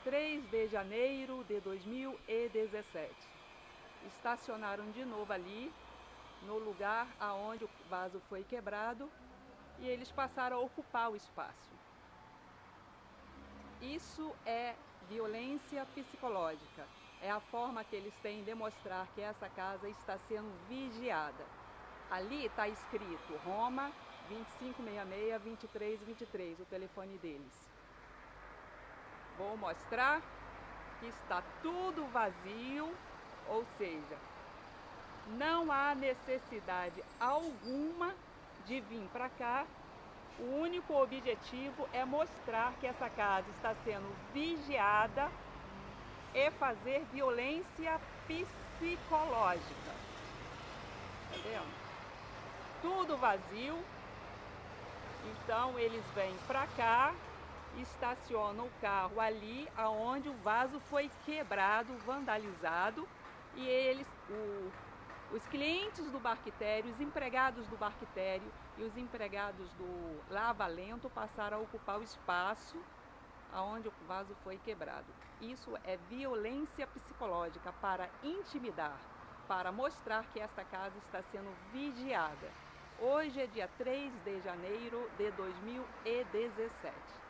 3 de janeiro de 2017. Estacionaram de novo ali, no lugar aonde o vaso foi quebrado, e eles passaram a ocupar o espaço. Isso é violência psicológica. É a forma que eles têm de mostrar que essa casa está sendo vigiada. Ali está escrito Roma 2566-2323, o telefone deles. Vou mostrar que está tudo vazio, ou seja, não há necessidade alguma de vir para cá. O único objetivo é mostrar que essa casa está sendo vigiada e fazer violência psicológica. Tá vendo? Tudo vazio. Então eles vêm para cá, estacionam o carro ali aonde o vaso foi quebrado, vandalizado, e eles, os clientes do Barquitério, os empregados do Barquitério e os empregados do Lava Lento passaram a ocupar o espaço aonde o vaso foi quebrado. Isso é violência psicológica para intimidar, para mostrar que esta casa está sendo vigiada. Hoje é dia 3 de janeiro de 2017.